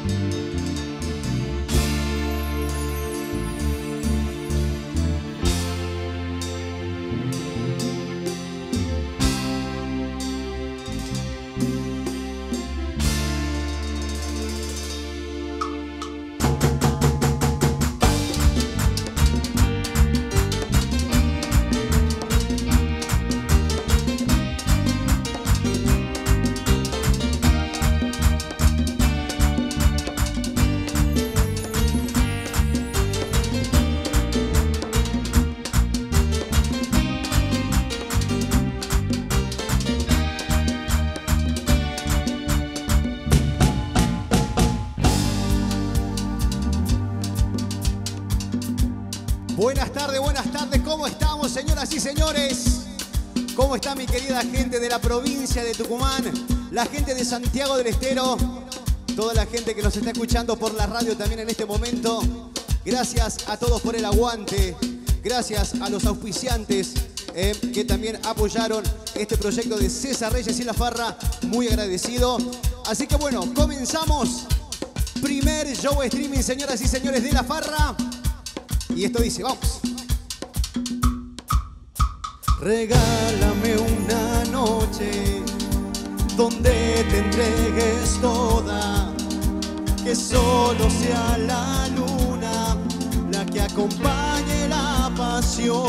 Buenas tardes, ¿cómo estamos, señoras y señores? ¿Cómo está mi querida gente de la provincia de Tucumán? La gente de Santiago del Estero, toda la gente que nos está escuchando por la radio también en este momento. Gracias a todos por el aguante, gracias a los auspiciantes que también apoyaron este proyecto de César Reyes y La Farra, muy agradecido. Así que bueno, comenzamos. Primer show streaming, señoras y señores, de La Farra. Y esto dice, vamos. Regálame una noche donde te entregues toda, que solo sea la luna la que acompañe la pasión.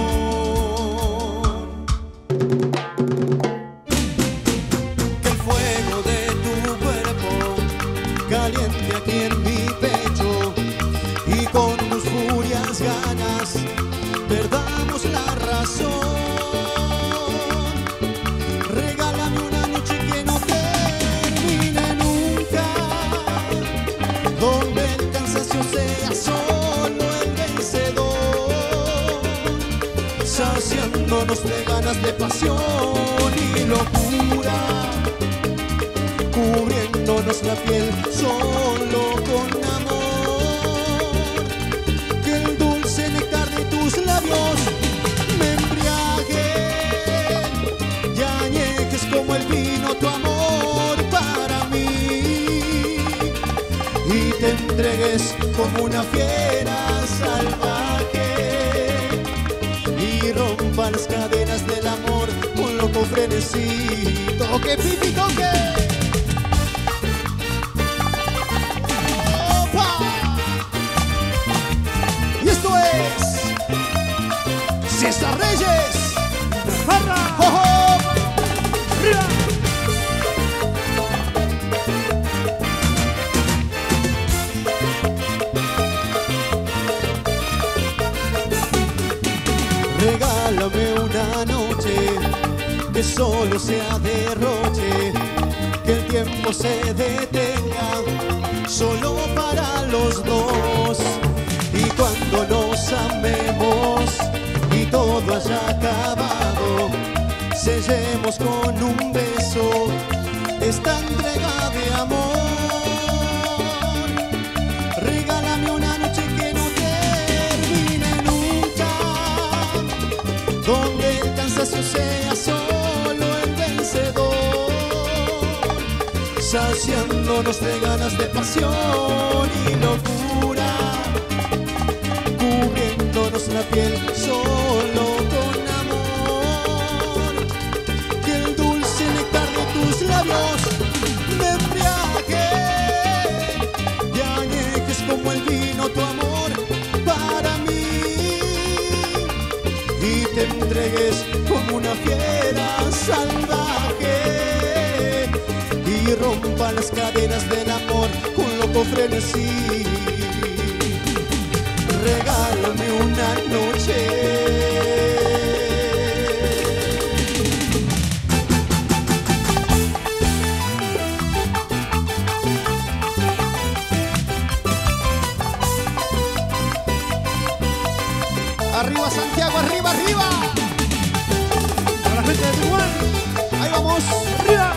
Que el fuego de tu cuerpo caliente aquí en mi pecho y con tus furias ganas perdamos la razón. Regálame una noche que no termine nunca, donde el cansancio sea solo el vencedor, saciándonos de ganas de pasión y locura, cubriéndonos la piel solo con amor. Que el dulce néctar de tus labios me embriague y añejes como el vino tu amor para mí, y te entregues como una fiera salvaje y rompa las cadenas del amor con loco frenesí. Toque, pipi, toque. César Reyes, Farra, ¡oh, oh! ¡Arriba! Regálame una noche que solo sea derroche, que el tiempo se detenga solo para los dos, y cuando nos amemos y todo haya acabado, sellemos con un beso esta entrega de amor. Regálame una noche que no termine nunca, donde el cansancio sea solo el vencedor, saciándonos de ganas de pasión y locura, cubriéndonos la piel solo con amor. Que el dulce néctar de tus labios me embriague y añejes como el vino tu amor para mí, y te entregues como una fiera salvaje y rompa las cadenas del amor con loco frenesí. Regálame una noche. Arriba Santiago, arriba, arriba. Para la gente de Tucumán. Ahí vamos. Arriba.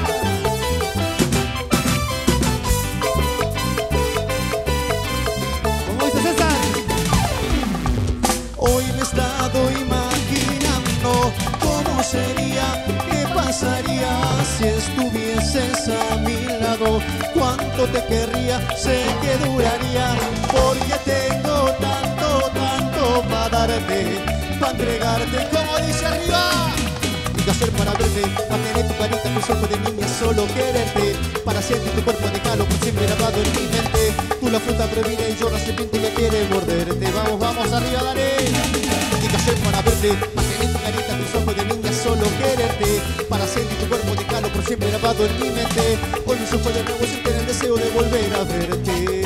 Hoy me he estado imaginando cómo sería, qué pasaría si estuvieses a mi lado. pasado. Cuánto te querría, sé que duraría, porque tengo tanto, tanto para darte, para entregarte, como dice arriba. ¿Qué hacer para verte? Para tener tu carita, tus ojos de niña, solo quererte, para sentir tu cuerpo de calor por siempre grabado en mi mente. Tú la fruta prohibida y yo la serpiente que quiere morderte. Vamos, vamos, arriba, dale. ¿Qué hacer para verte? Para tener tu carita, tus ojos de niña, solo quererte, para sentir tu cuerpo de calor por siempre grabado en mi mente. Hoy mis ojos de nuevo sienten el deseo de volver a verte.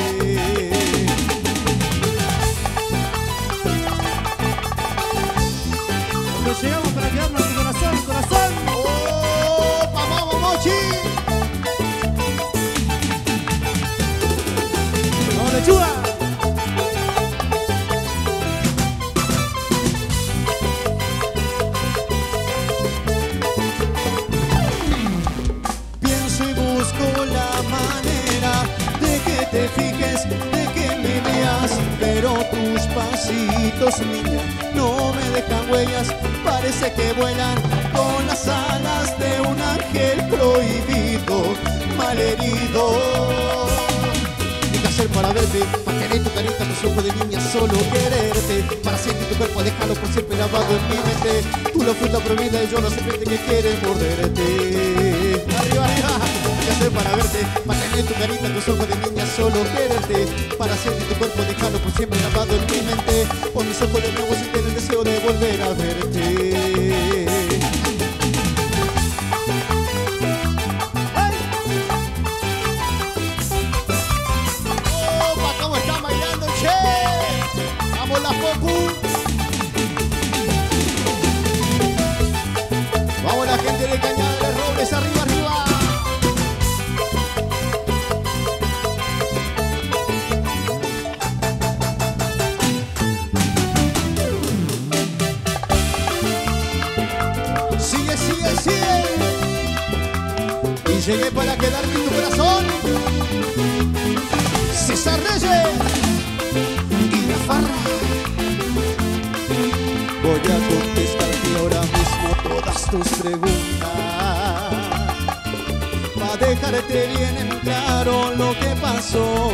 Nos llegamos para quedarnos en tu corazón, corazón. ¡Oh, vamos, Mochi! ¡Vamos, lechuga! Pienso y busco la manera de que te fijes, de que me veas, pero tus pasitos, niña, no me dejan huellas. Parece que vuelan con las alas de un ángel prohibido, malherido. ¿Qué hacer para verte? Para tener tu carita, tus ojos de niña, solo quererte, para sentir tu cuerpo, dejarlo por siempre grabado en mi mente. Tú la fruta prohibida y yo la serpiente que quiere morderte. Arriba, arriba. ¿Qué hacer para verte? Para tener tu carita, tus ojos de niña, solo quererte, para sentir tu cuerpo, dejarlo por siempre grabado en mi mente. Por mis ojos de nuevo sienten el deseo de volver a verte. La Popu. Vamos la gente de Cañada de Robles, arriba, arriba. Sigue, sigue, sigue. Y llegué para quedarme en tu corazón. César Reyes y la Farra. Voy a contestarte ahora mismo todas tus preguntas, para dejarte bien en claro lo que pasó.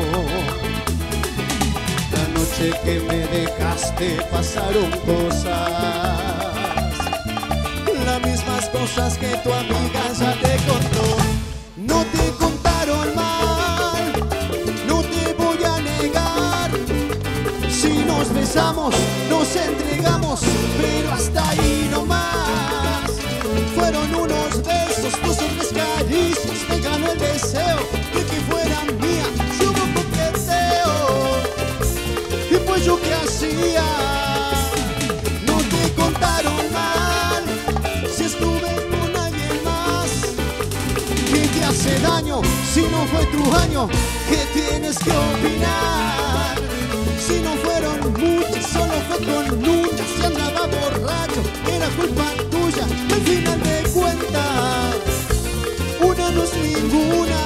La noche que me dejaste pasaron cosas, las mismas cosas que tu amiga ya te contó. No te contaron mal, no te voy a negar. Si nos besamos, nos entregamos, pero hasta ahí no más. Fueron unos besos, tus hombres caricias, me ganó el deseo de que fueran mía. Si hubo coqueteo, y pues yo qué hacía. No te contaron mal, si estuve con alguien más. ¿Qué te hace daño si no fue tu año? ¿Qué tienes que opinar? Si no fueron muchas, solo fue con una. Si andaba borracho, era culpa tuya. Al final de cuentas, una no es ninguna.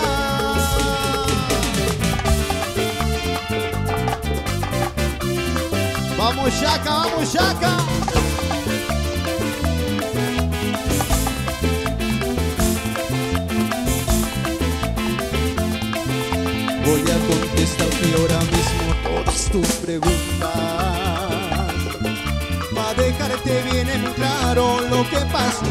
Vamos, Yaca, vamos, Yaca. Voy a contestarte ahora mismo todas tus preguntas, para dejarte bien en claro lo que pasó.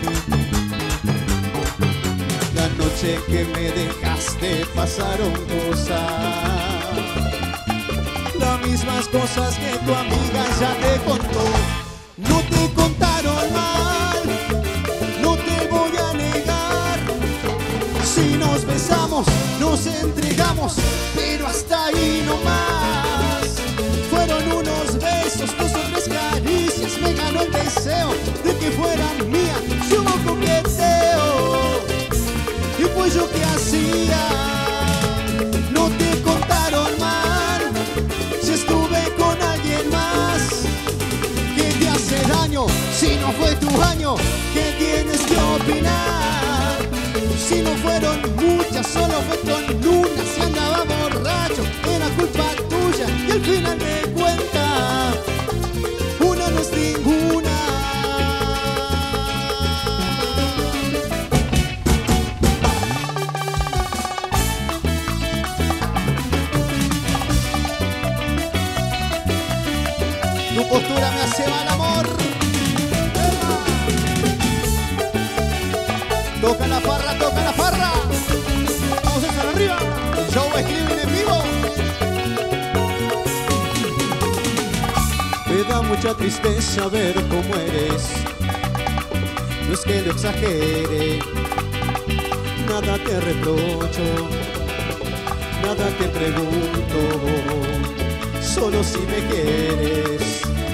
La noche que me dejaste pasaron cosas, las mismas cosas que tu amiga ya te contó. No te contaron mal, no te voy a negar. Si nos besamos, nos entregamos, pero hasta ahí no más. Fueron unos besos, tus hombres caricias, me ganó el deseo de que fueran mía. Si hubo coqueteo, y pues yo qué hacía. No te contaron mal, si estuve con alguien más. ¿Qué te hace daño si no fue tu año? ¿Qué tienes que opinar? Si no fueron muchas, solo fue con una. Si andaba borracho, era culpa tuya. Y al final de cuentas, una no es ninguna. postura me hace mal amor. Toca la farra, toca la farra. Vamos a estar arriba. Show Screaming en vivo. Me da mucha tristeza ver cómo eres. No es que lo exagere, nada te reprocho, nada te pregunto, solo si me quieres.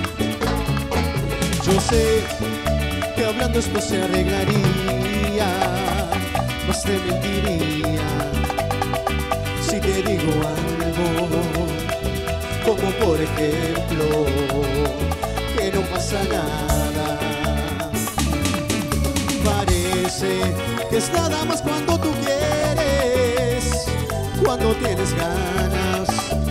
Yo sé que hablando esto se arreglaría, más te mentiría si te digo algo, como por ejemplo que no pasa nada. Parece que es nada más cuando tú quieres, cuando tienes ganas.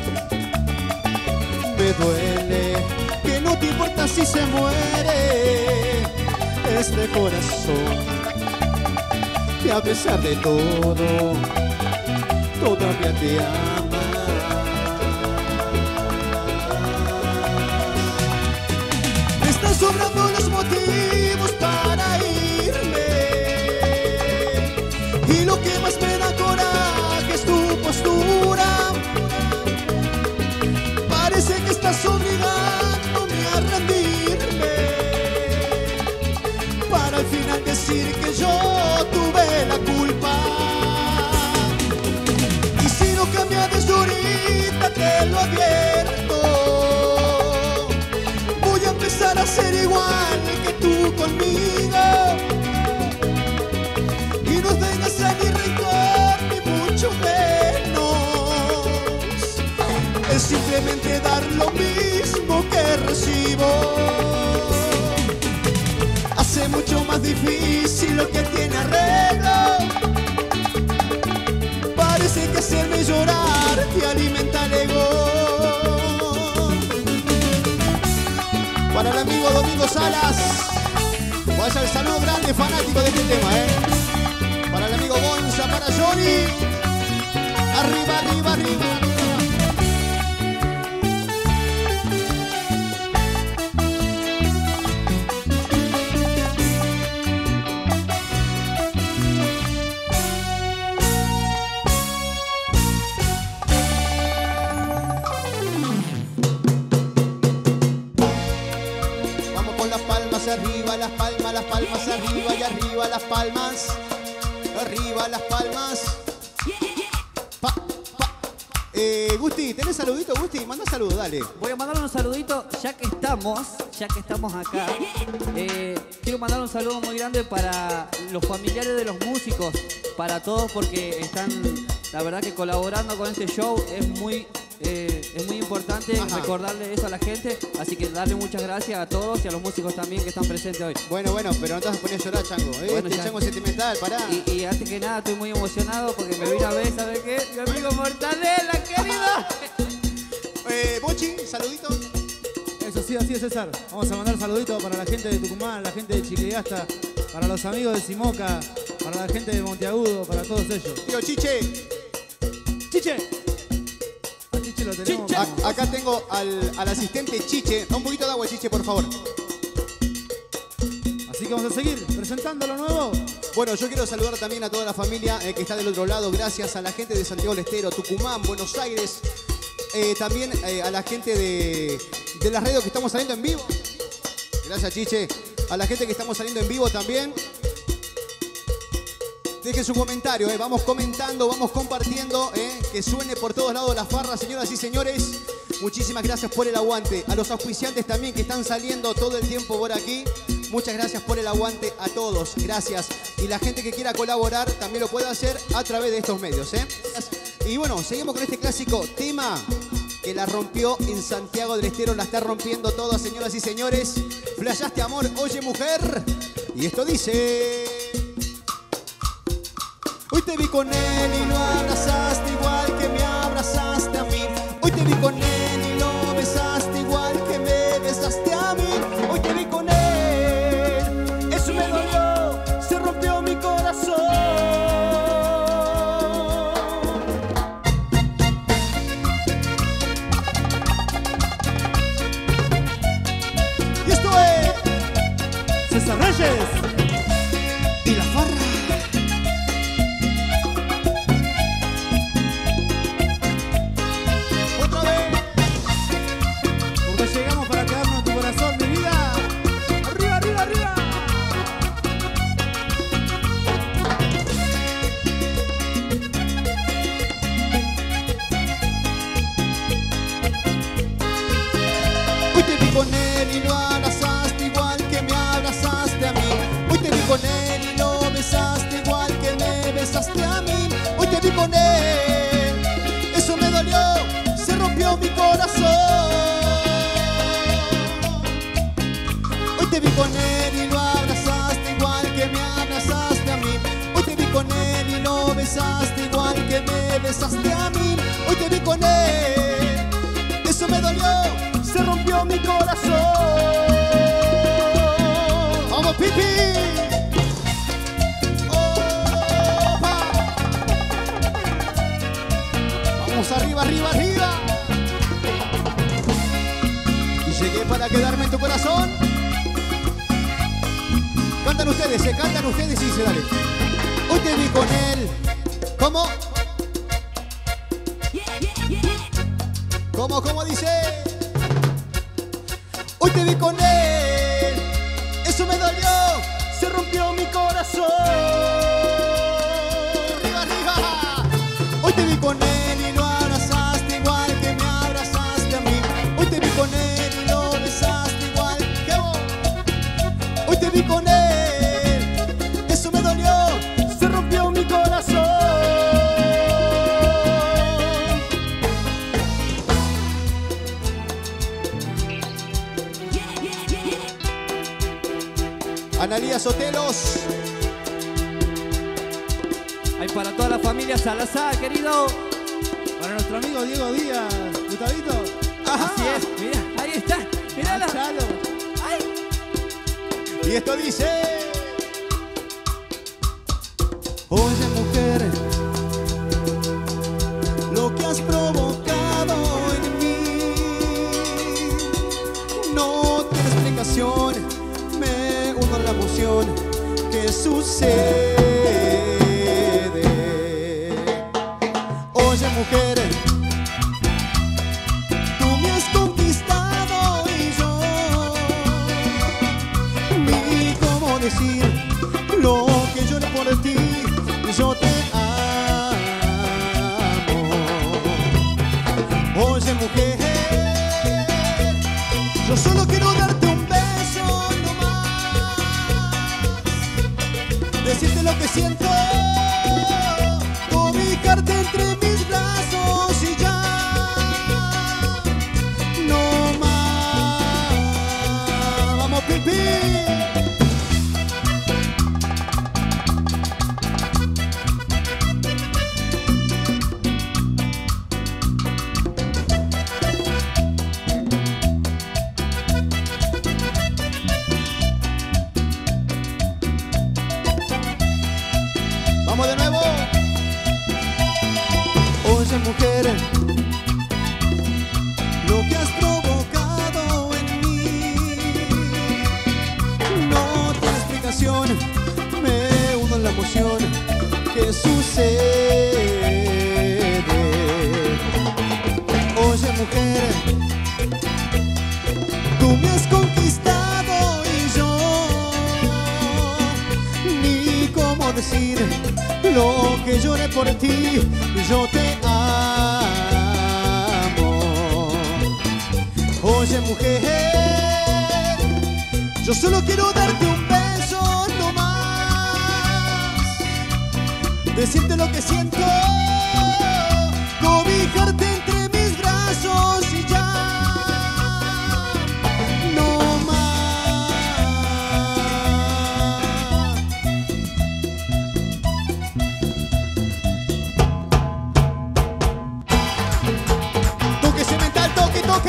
Me duele que no te importa si se muere este corazón, que a pesar de todo todavía te ama. Me están sobrando los motivos para irme, y lo que más me da coraje es tu postura. Parece que estás obligándome a rendirme, para al final decir que yo tuve la culpa. Y si no cambias desde ahorita, te lo advierto, voy a empezar a ser igual que tú conmigo. Y no tengas ni rencor ni mucho menos, es simplemente dar lo mismo que recibo. Hace mucho más difícil lo que tiene arreglo. Parece que hacerme llorar te alimenta el ego. Para el amigo Domingo Salas, vaya el saludo grande fanático de este tema, Para el amigo Gonza, para Johnny. Arriba, arriba, arriba. Arriba las palmas, arriba y arriba las palmas, arriba las palmas. Gusti, ¿tenés saludito, Gusti? Manda saludo, dale. Voy a mandar un saludito, ya que estamos acá. Quiero mandar un saludo muy grande para los familiares de los músicos, para todos, porque están, la verdad que colaborando con este show es muy importante. Ajá. Recordarle eso a la gente, así que darle muchas gracias a todos y a los músicos también que están presentes hoy. Bueno, pero no te vas a poner a llorar, Chango. Bueno, este Chango sentimental, pará. Y antes que nada estoy muy emocionado porque me vine a ver, ¿sabes qué? Mi amigo Mortadela, querido. Bochi, saludito. Eso sí, así es, César. Vamos a mandar saluditos para la gente de Tucumán, la gente de Chiquigasta, para los amigos de Simoca, para la gente de Monteagudo, para todos ellos. Tío Chiche. ¡Chiche! A Chiche lo tenemos. Chiche. Acá tengo al asistente Chiche. Un poquito de agua, Chiche, por favor. Así que vamos a seguir presentando lo nuevo. Bueno, yo quiero saludar también a toda la familia que está del otro lado. Gracias a la gente de Santiago del Estero, Tucumán, Buenos Aires. También a la gente de las radios que estamos saliendo en vivo. Gracias, Chiche. A la gente que estamos saliendo en vivo también. Dejen su comentario, vamos comentando, vamos compartiendo, que suene por todos lados la farra, señoras y señores. Muchísimas gracias por el aguante. A los auspiciantes también que están saliendo todo el tiempo por aquí. Muchas gracias por el aguante a todos, gracias. Y la gente que quiera colaborar también lo puede hacer a través de estos medios, Y bueno, seguimos con este clásico tema que la rompió en Santiago del Estero, la está rompiendo toda, señoras y señores. Flashaste amor, oye mujer. Y esto dice... Hoy te vi con él y lo abrazaste igual que me abrazaste a mí. Hoy te vi con él y lo besaste igual que me besaste a mí. Hoy te vi con él, eso me dolió, se rompió mi corazón. y lo abrazaste igual que me abrazaste a mí. Hoy te vi con él y lo besaste igual que me besaste a mí. Hoy te vi con él, eso me dolió, se rompió mi corazón. Hoy te vi con él y lo abrazaste igual que me abrazaste a mí. Hoy te vi con él y lo besaste igual que me besaste a mí. Hoy te vi con él, eso me dolió, se rompió mi corazón. ¡Vamos, Pipi! ¡Opa! ¡Vamos arriba, arriba, arriba! Y llegué para quedarme en tu corazón. Cantan ustedes y dice, dale. Hoy te vi con él. ¿Cómo? ¿Cómo dice? Hoy te vi con él, eso me dolió, se rompió mi corazón. Arriba, arriba. Hoy te vi con él y lo abrazaste igual que me abrazaste a mí. Hoy te vi con él y lo besaste igual que vos. Hoy te vi con él, eso me dolió, se rompió mi corazón. Analía Sotelos. Hay para toda la familia Salazar, querido. Para nuestro amigo Diego Díaz, Gustavito. Ajá. Así es, mira, ahí está. Míralo. Chalo. Ay. Y esto dice: oye, mujer, lo que has provocado en mí no tiene explicación. Me uno a la emoción que sucede. Oye, mujer, tú me has conquistado y yo ni cómo decir lo que lloré por ti. Yo te amo. Oye, mujer, yo solo quiero darte un beso nomás, decirte lo que siento, cobijarte entre mis brazos y ya no más. Vamos, Pipi. Vamos de nuevo. Oye, mujer, lo que has provocado en mí no tiene explicación. Me uno en la emoción que sucede. Oye, mujer, tú me has conquistado y yo ni cómo decir lo que lloré por ti. Yo te amo. Oye, mujer, yo solo quiero darte un beso nomás, decirte lo que siento, cobijarte entre mis brazos y ya no más. Toque cemental, toque, toque.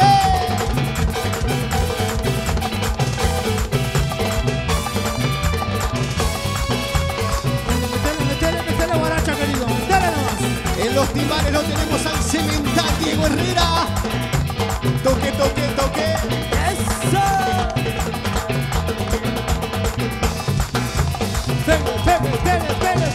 Metele guaracha, querido. Metele nomás. En los timbales lo tenemos al cemental Diego Herrera. Toque, toque, toque. ¡Eso! Pele.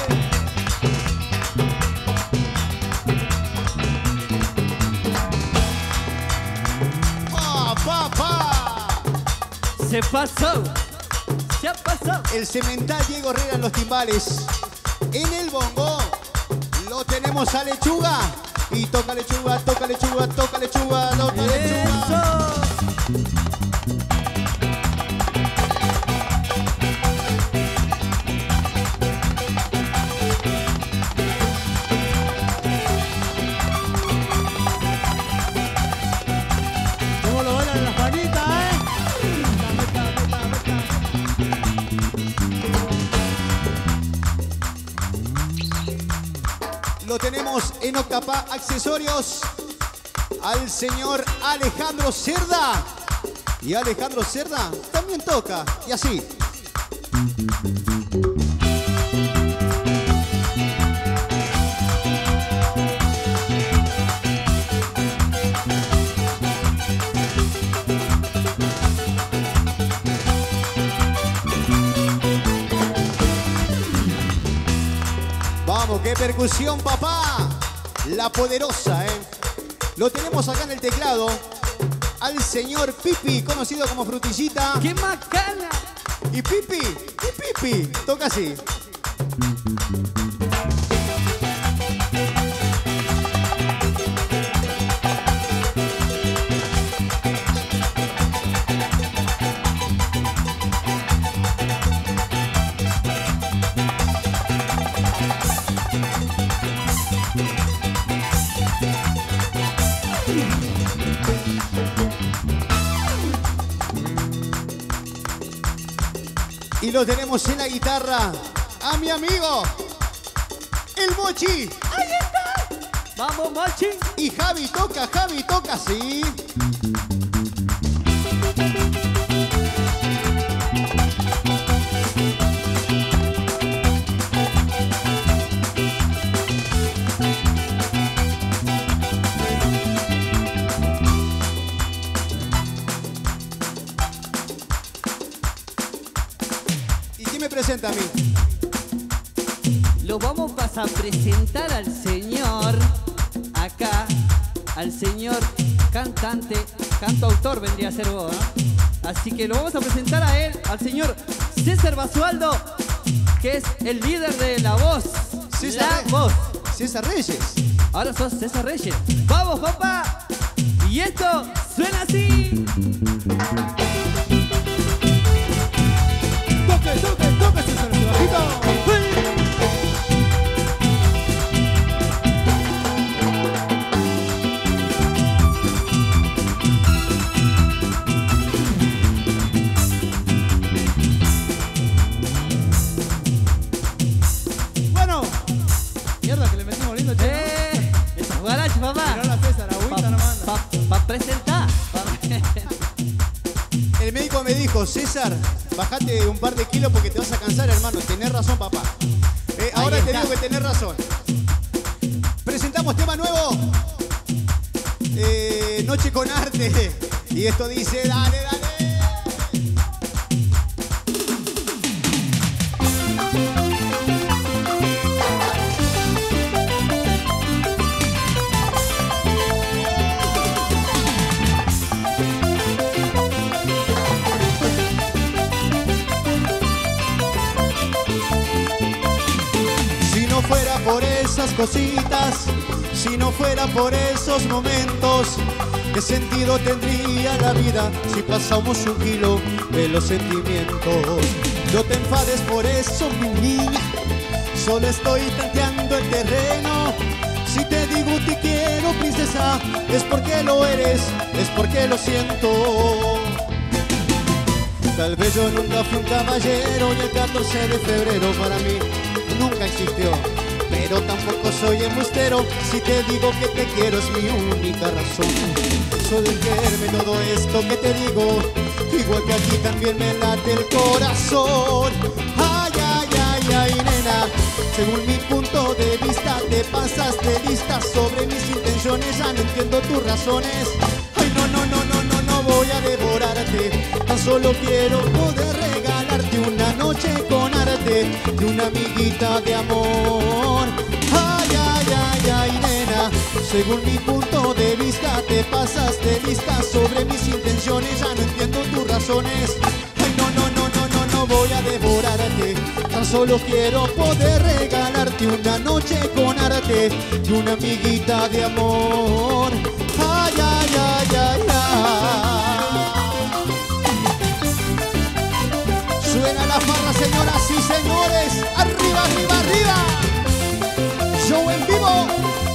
Pa. Se pasó. Se ha pasado. El cemental Diego Herrera en los timbales. En el bongo lo tenemos a Lechuga. Y toca Lechuga, toca Lechuga, toca Lechuga, toca Lechuga. Eso. tenemos en Octapá Accesorios al señor Alejandro Cerda. Y Alejandro Cerda también toca, y así. Vamos, qué percusión, papá. La poderosa, ¿eh? Lo tenemos acá en el teclado al señor Pipi, conocido como Frutillita. ¡Qué macana! Y Pipi, toca así. Y lo tenemos en la guitarra a mi amigo, el Mochi. ¡Ahí está! ¡Vamos, Mochi! Y Javi toca, sí. Presenta a mí. Lo vamos a presentar al señor acá, al señor cantante, cantautor vendría a ser vos, ¿no? Así que lo vamos a presentar a él, al señor César Basualdo, que es el líder de La Voz. César Voz. César Reyes. Ahora sos César Reyes. ¡Vamos, papá! Y esto suena así. Toque, César, bajito. Bueno, mierda que le metimos lindo, che. Esa es guaracha, papá. Mirá la César, agüita no manda. Pa presentar. El médico me dijo, César, bajate un par de kilos porque te vas a cansar, hermano. Tenés razón, papá. Ahora te digo que tenés razón. Presentamos tema nuevo. Noche con arte. Y esto dice, dale, dale. Por esas cositas, si no fuera por esos momentos, ¿qué sentido tendría la vida si pasamos un kilo de los sentimientos? No te enfades por eso, mi niña, solo estoy tanteando el terreno. Si te digo te quiero, princesa, es porque lo eres, es porque lo siento. Tal vez yo nunca fui un caballero y el 14 de febrero para mí nunca existió. Pero tampoco soy embustero, si te digo que te quiero es mi única razón. Solo el creerme todo esto que te digo, igual que aquí también me late el corazón. Ay, ay, ay, ay, nena, según mi punto de vista te pasaste lista sobre mis intenciones, ya no entiendo tus razones. Ay, no, no, no, no, no, no voy a devorarte, tan solo quiero poder regalarte una noche con arte y una amiguita de amor. Ay, ay, ay, ay, nena, según mi punto de vista te pasaste lista sobre mis intenciones, ya no entiendo tus razones. Ay, no, no, no, no, no, no voy a devorarte, tan solo quiero poder regalarte una noche con arte y una amiguita de amor. Ay, ay, ay, ay, ay. Suena la farra, señoras y señores. Arriba, arriba, arriba. Show en vivo.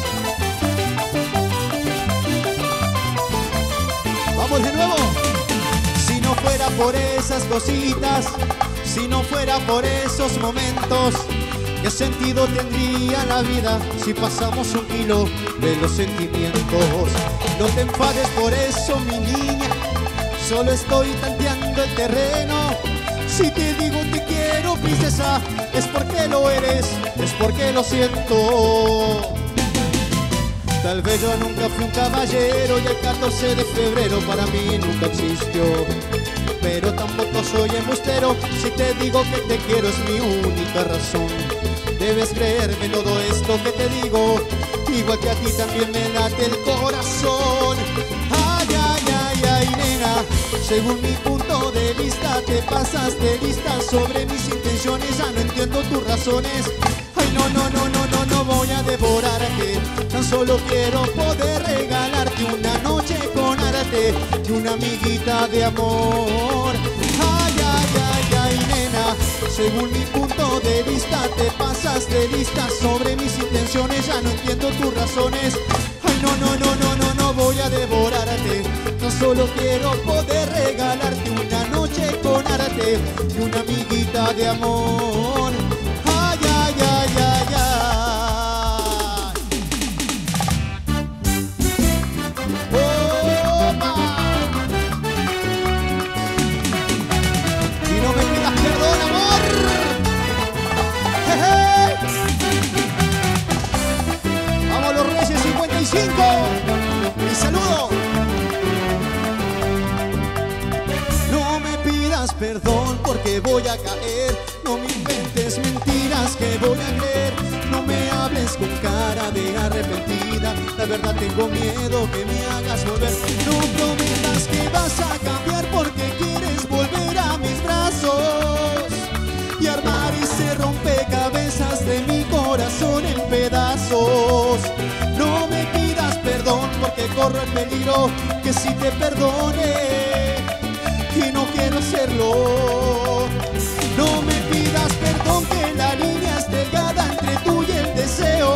Vamos de nuevo. Si no fuera por esas cositas, si no fuera por esos momentos, ¿Qué sentido tendría la vida si pasamos un kilo de los sentimientos? No te enfades por eso, mi niña, solo estoy tanteando el terreno. Si te digo te quiero, princesa, es porque lo eres, es porque lo siento. Tal vez yo nunca fui un caballero y el 14 de febrero para mí nunca existió. Pero tampoco soy embustero, si te digo que te quiero es mi única razón. Debes creerme todo esto que te digo, igual que a ti también me late el corazón. Ay, ay, ay, ay, nena, según mi punto de vista te pasas de lista sobre mis intenciones, ya no entiendo tus razones. Ay, no, no, no, no, no, no voy a devorarte, tan solo quiero poder regalarte una noche con arte y una amiguita de amor. Ay, ay, ay, ay, nena, según mi punto de vista te pasas de lista sobre mis intenciones, ya no entiendo tus razones. Ay, no, no, no, no, no, no voy a devorarte, tan solo quiero poder regalarte una noche con arte y una amiguita de amor. Ay, ay, ay, ay, ay. ¡Opa! Y no me pidas perdón, amor. ¡Jeje! Vamos los Reyes 55. Mi saludo. No me pidas perdón porque voy a caer. No me inventes mentiras que voy a creer. No me hables con cara de arrepentida. La verdad tengo miedo que me hagas volver. No prometas que vas a cambiar porque quieres volver a mis brazos y armar ese rompecabezas de mi corazón en pedazos. No me pidas perdón porque corro el peligro que si te perdone y no quiero hacerlo. No me pidas perdón que la línea es delgada entre tú y el deseo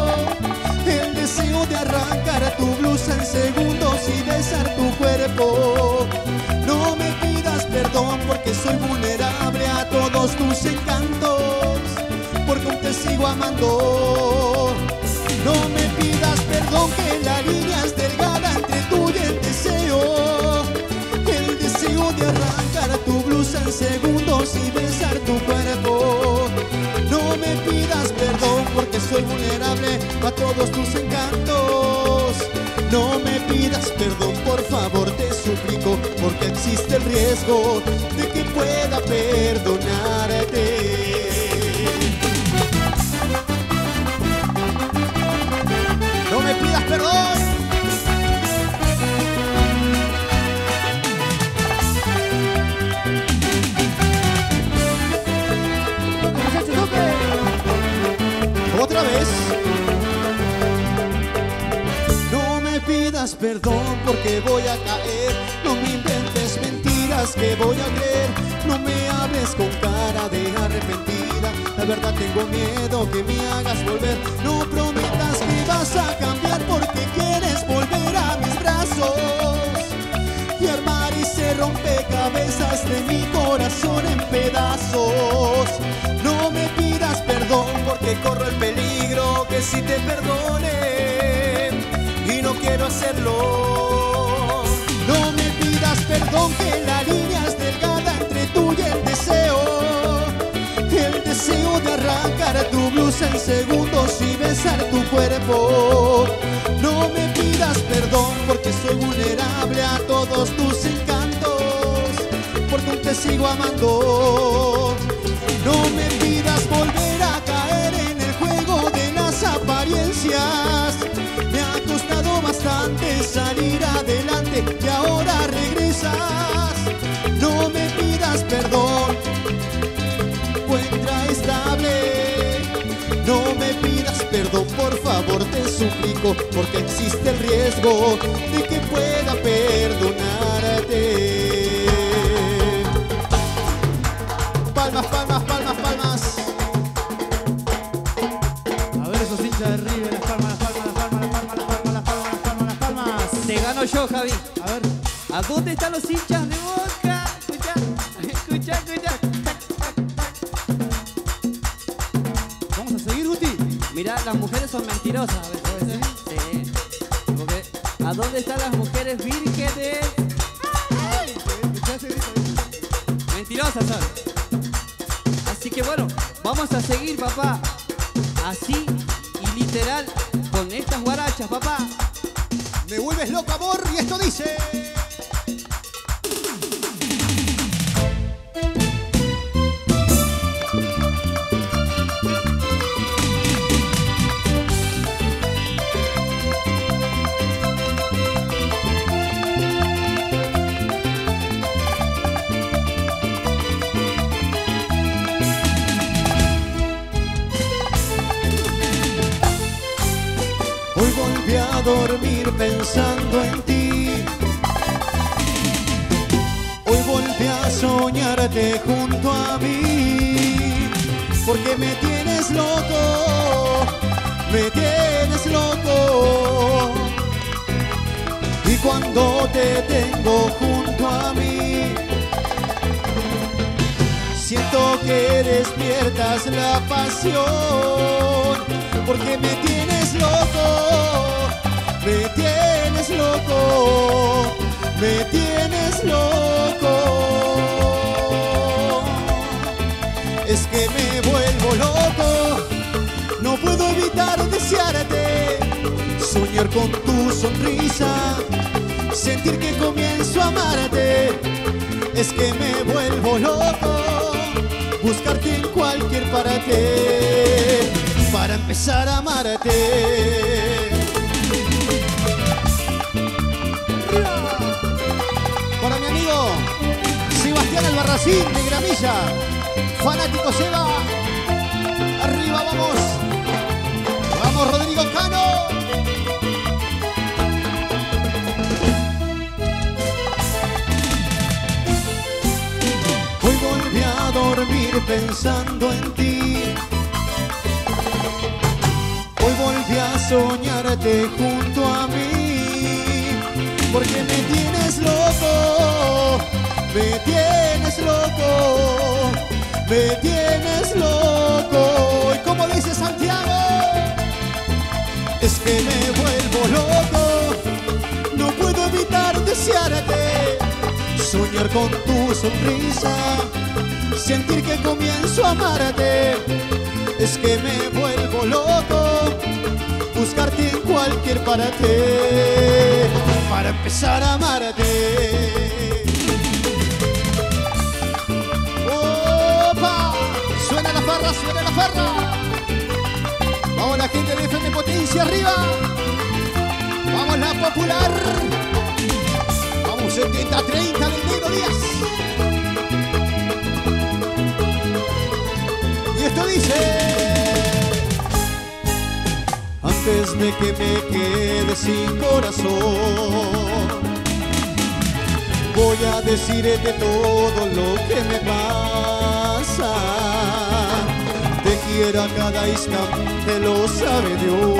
de arrancar tu blusa en segundos y besar tu cuerpo. No me pidas perdón porque soy vulnerable a todos tus encantos, porque aún te sigo amando. No me pidas perdón que la línea es delgada entre tú y el deseo de arrancar tu blusa en segundos y besar tu cuerpo. No me pidas perdón porque soy vulnerable a todos tus encantos. No me pidas perdón, por favor, te suplico, porque existe el riesgo de que pueda perdonarte. No me pidas perdón. Otra vez. No me pidas perdón porque voy a caer. No me inventes mentiras que voy a creer. No me hables con cara de arrepentida. La verdad tengo miedo que me hagas volver. No prometas que vas a cambiar porque quieres volver a mis brazos y armar ese rompecabezas de mi corazón en pedazos. No me pidas perdón porque corro el peligro que si te perdone y no quiero hacerlo. No me pidas perdón que la línea es delgada entre tú y el deseo de arrancar tu blusa en segundos y besar tu cuerpo. No me pidas perdón porque soy vulnerable a todos tus encantos, porque aún te sigo amando. No me pidas volver a caer en el juego de las apariencias. Me ha costado bastante salir adelante y ahora regresas. No me pidas perdón, encuentra estable. No me pidas perdón, por favor, te suplico, porque existe el riesgo de que pueda perdonarte. Palmas, palmas, palmas, palmas. A ver esos hinchas de River, las palmas, las palmas, las palmas, las palmas, las palmas, las palmas, las palmas, las palmas. Te gano yo, Javi. A ver. ¿A dónde están los hinchas de Boca? Escucha, escucha, escucha. las mujeres son mentirosas a veces. Sí. Porque, ¿a dónde están las mujeres vírgenes? Mentirosas son. Así que bueno, vamos a seguir, papá. Así y literal con estas guarachas, papá. Me vuelves loco, amor, y esto dice... Hoy volví a dormir pensando en ti. Hoy volví a soñarte junto a mí. Porque me tienes loco, me tienes loco. Y cuando te tengo junto a mí, siento que despiertas la pasión. Porque me tienes loco, me tienes loco, me tienes loco. Es que me vuelvo loco, no puedo evitar desearte, soñar con tu sonrisa, sentir que comienzo a amarte. Es que me vuelvo loco, buscarte en cualquier parte para empezar a amarte. Para mi amigo Sebastián Albarracín de Gramilla, fanático Seba, arriba vamos, vamos Rodrigo Cano. Hoy volví a dormir pensando en ti. Hoy volví a soñarte junto a mí. Porque me tienes loco, me tienes loco, me tienes loco. ¿Y como dice Santiago? Es que me vuelvo loco, no puedo evitar desearte, soñar con tu sonrisa, sentir que comienzo a amarte. Es que me vuelvo loco, buscarte en cualquier parte para empezar a amarte. ¡Opa! Suena la farra, suena la farra. Vamos la gente de FM Potencia arriba. Vamos la popular. Vamos 70-30 del Negro Díaz. Y esto dice: antes de que me quede sin corazón, voy a decirte todo lo que me pasa. Te quiero a cada instante, lo sabe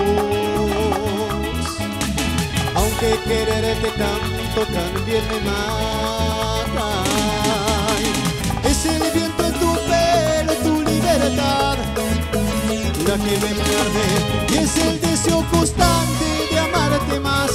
Dios. Aunque quererte tanto también me mata. Es el viento en tu pelo, tu libertad, la que me muerde, y es el deseo constante de amarte más.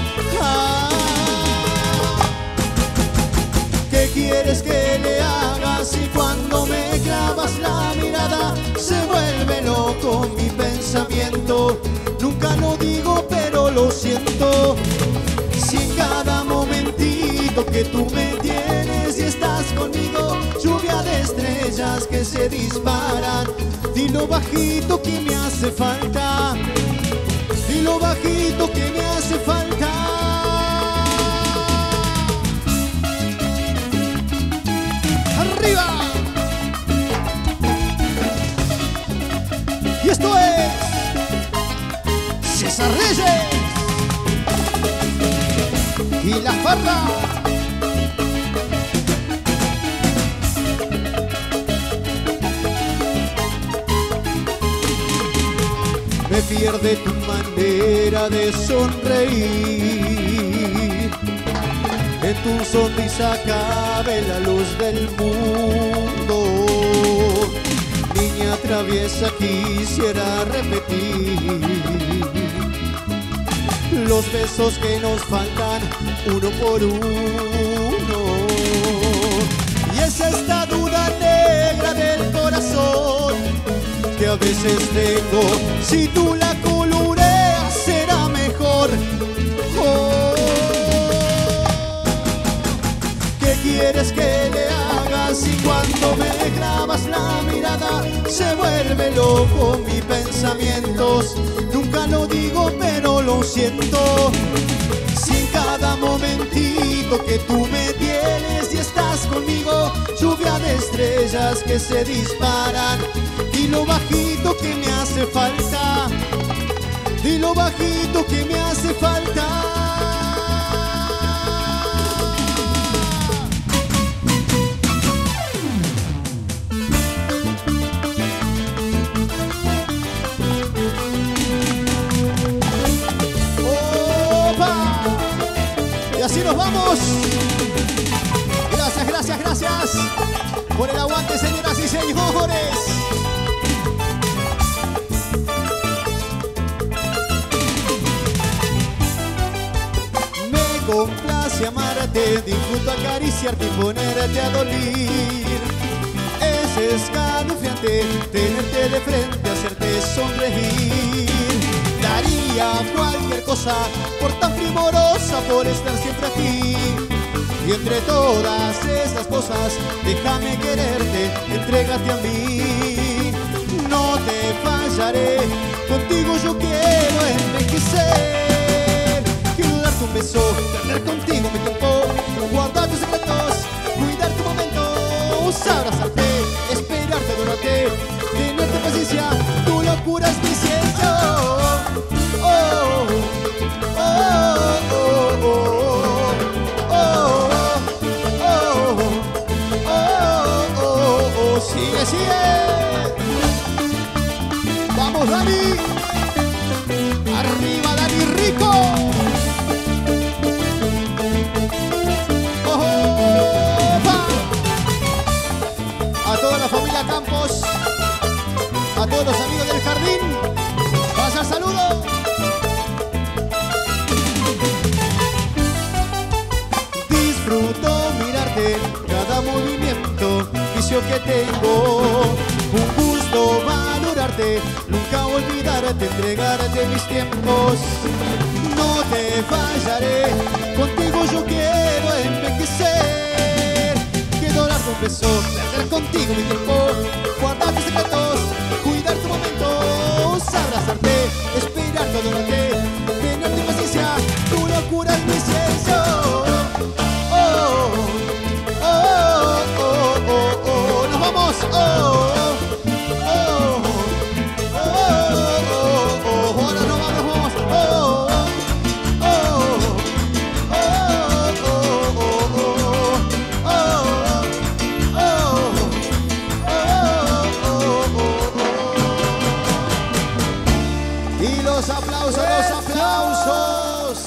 ¿Qué quieres que le hagas? Y cuando me clavas la mirada se vuelve loco mi pensamiento. Nunca lo digo pero lo siento. Si en cada momentito que tú me tienes y estás conmigo, lluvia de estrellas que se disparan. Dilo bajito que me hace falta, dilo bajito que me hace falta. ¡Arriba! Y esto es César Reyes y La Farra. Me pierde tu manera de sonreír, en tu sonrisa cabe la luz del mundo. Niña, traviesa quisiera repetir los besos que nos faltan uno por uno. Y es esta duda negra del corazón que a veces tengo. Si tú la coloreas será mejor. Oh, ¿qué quieres que le hagas si cuando me clavas la mirada se vuelve loco mis pensamientos? Nunca lo digo pero lo siento. Si en cada momentito que tú me tienes y estás conmigo, lluvia de estrellas que se disparan. Y lo bajito que me hace falta, y lo bajito que me hace falta. Así nos vamos. Gracias, gracias, gracias por el aguante, señoras y señores. Me complace amarte, disfruto acariciarte y ponerte a dolir. Es escalofriante tenerte de frente, hacerte sonreír. Daría cualquier cosa por tan primorosa, por estar siempre aquí. Y entre todas estas cosas, déjame quererte, entrégate a mí. No te fallaré, contigo yo quiero envejecer. Quiero darte un beso, tener contigo mi tiempo, guardar tus secretos, cuidar tu momento, abrazarte, esperarte, adorarte, tenerte paciencia, tu locura es mi ciencia. Sigue, sigue. Vamos, Dani. Arriba, Dani Rico. A toda la familia Campos, a todos los amigos del jardín, pasa el saludo. Disfruto mirarte, cada movimiento, vicio que tengo. Un gusto valorarte, nunca olvidarte, entregarte mis tiempos. No te fallaré, contigo yo quiero envejecer. Quiero darte un beso, perder contigo mi tiempo, guardar tus secretos, cuidar tu momento, abrazarte, esperarte, adorarte, tenerte paciencia, tu locura es mi ciencia. Nos vamos. Ahora nos vamos. Y los aplausos, los aplausos.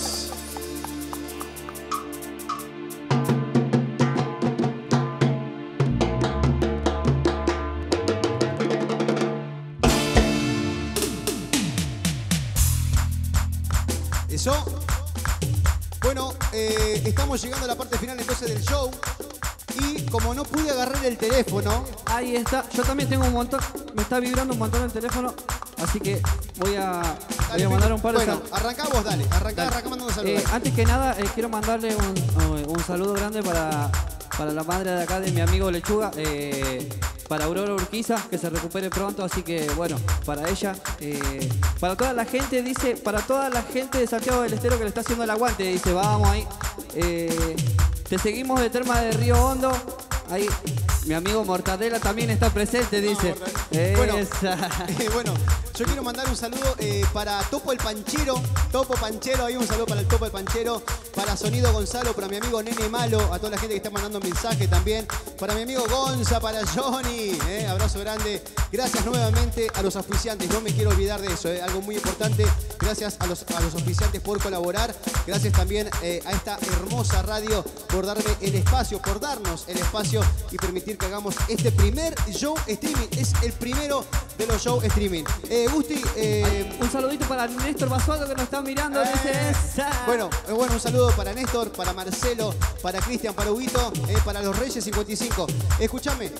Eso. Bueno, estamos llegando a la parte final entonces del show. Y como no pude agarrar el teléfono. Ahí está. Yo también tengo un montón. Me está vibrando un montón el teléfono. Así que voy a mandar un par de saludos. Bueno, arrancá vos, dale. Arrancá mandando saludos. Antes que nada, quiero mandarle un saludo grande para la madre de acá de mi amigo Lechuga. Para Aurora Urquiza, que se recupere pronto, así que bueno, para ella, para toda la gente, dice, para toda la gente de Santiago del Estero que le está haciendo el aguante, dice, vamos ahí, te seguimos de Terma de Río Hondo, ahí, mi amigo Mortadela también está presente, dice. Bueno, yo quiero mandar un saludo para Topo el Panchero, ahí un saludo para el Topo el Panchero, para Sonido Gonzalo, para mi amigo Nene Malo, a toda la gente que está mandando mensaje también, para mi amigo Gonza, para Johnny, abrazo grande, gracias nuevamente a los auspiciantes, no me quiero olvidar de eso, algo muy importante, gracias gracias a los oficiantes por colaborar. Gracias también a esta hermosa radio por darme el espacio, por darnos el espacio y permitir que hagamos este primer show streaming. Es el primero de los show streaming. Gusti, un saludito para Néstor Basualdo que nos está mirando. Bueno, un saludo para Néstor, para Marcelo, para Cristian, para Huguito, para los Reyes 55. Escúchame,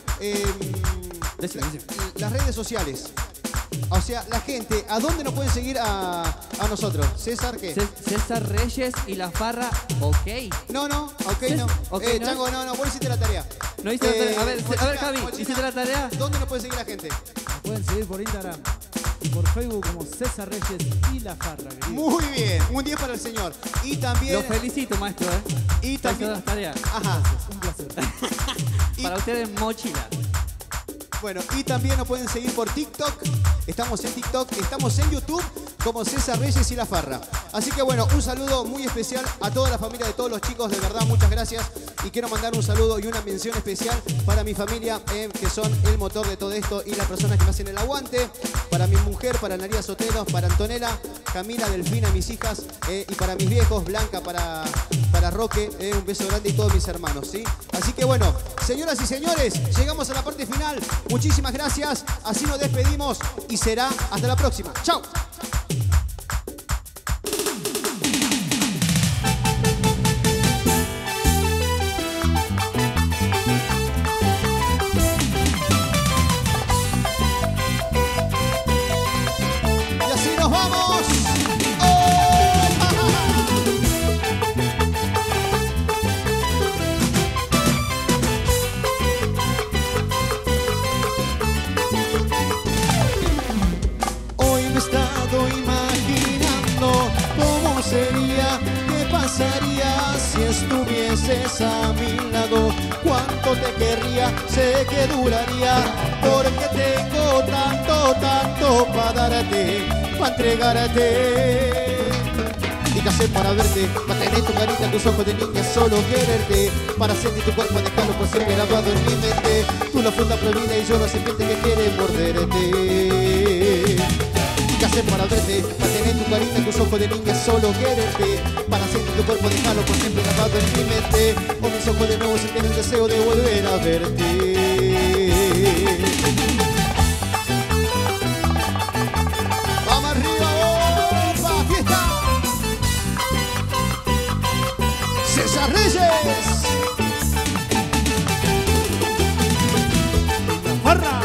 las redes sociales. O sea, la gente, ¿a dónde nos pueden seguir a nosotros? ¿César qué? César Reyes y La Farra, ok. No, ok, no. Okay, Chango, no, vos hiciste la tarea. No hice la tarea. A ver, Javi, ¿hiciste la tarea? ¿Dónde nos puede seguir la gente? Nos pueden seguir por Instagram y por Facebook como César Reyes y La Farra, querido. Muy bien, un 10 para el señor. Y también... Lo felicito, maestro, Y también... las tareas. Ajá. Un placer. Para ustedes, mochila. Bueno, y también nos pueden seguir por TikTok. Estamos en TikTok, estamos en YouTube como César Reyes y La Farra. Así que bueno, un saludo muy especial a toda la familia de todos los chicos, de verdad, muchas gracias. Y quiero mandar un saludo y una mención especial para mi familia, que son el motor de todo esto y las personas que me hacen el aguante. Para mi mujer, para Naría Sotelo, para Antonella, Camila, Delfina, mis hijas, y para mis viejos, Blanca, para Roque, un beso grande y todos mis hermanos, ¿sí? Así que bueno, señoras y señores, llegamos a la parte final. Muchísimas gracias, así nos despedimos y será hasta la próxima. ¡Chao! Y así nos vamos. Si estuvieses a mi lado, cuánto te querría, sé que duraría, porque tengo tanto para darte, para entregarte. Y qué hacer para verte, para tener tu carita, tus ojos de niña, solo quererte, para sentir tu cuerpo, dejarlo por siempre grabado en mi mente. Tú la fruta prohibida y yo la serpiente que quiere morderte. ¿Qué hacer para verte? Para tener tu carita, tus ojos de niña, solo quererte, para sentir tu cuerpo, dejarlo por siempre grabado en mi mente. O mis ojos de nuevo sienten el deseo de volver a verte. ¡Vamos arriba! ¡Opa! ¡Fiesta! ¡César Reyes! ¡Farra!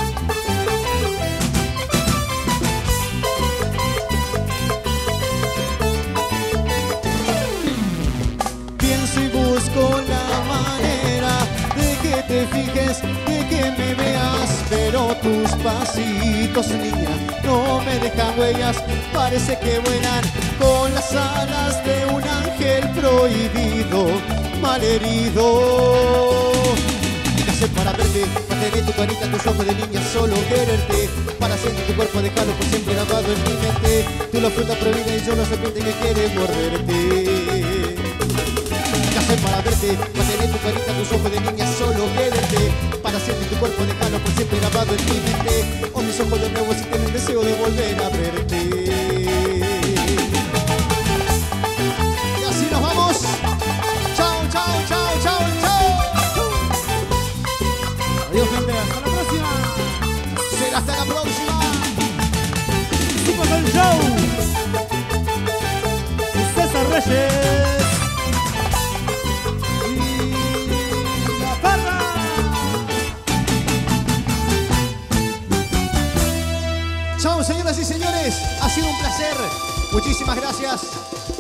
Busco la manera de que te fijes, de que me veas, pero tus pasitos, niña, no me dejan huellas. Parece que vuelan con las alas de un ángel prohibido, malherido. ¿Qué hacer para verte? Para tener tu carita, tus ojos de niña, solo quererte, para sentir tu cuerpo, dejarlo por siempre grabado en mi mente. Tú la fruta prohibida y yo la serpiente que quiere morderte. Para verte, para tener tu carita, tus ojos de niña, solo quererte, para sentir tu cuerpo, dejarlo por siempre grabado en mi mente. O mis ojos de nuevo si tienen el deseo de volver a verte. Y así nos vamos. Chao, chao, chao, chao, chao. Adiós, gente, hasta la próxima. Será hasta la próxima. Super del show. César Reyes. Chao, señoras y señores, ha sido un placer. Muchísimas gracias.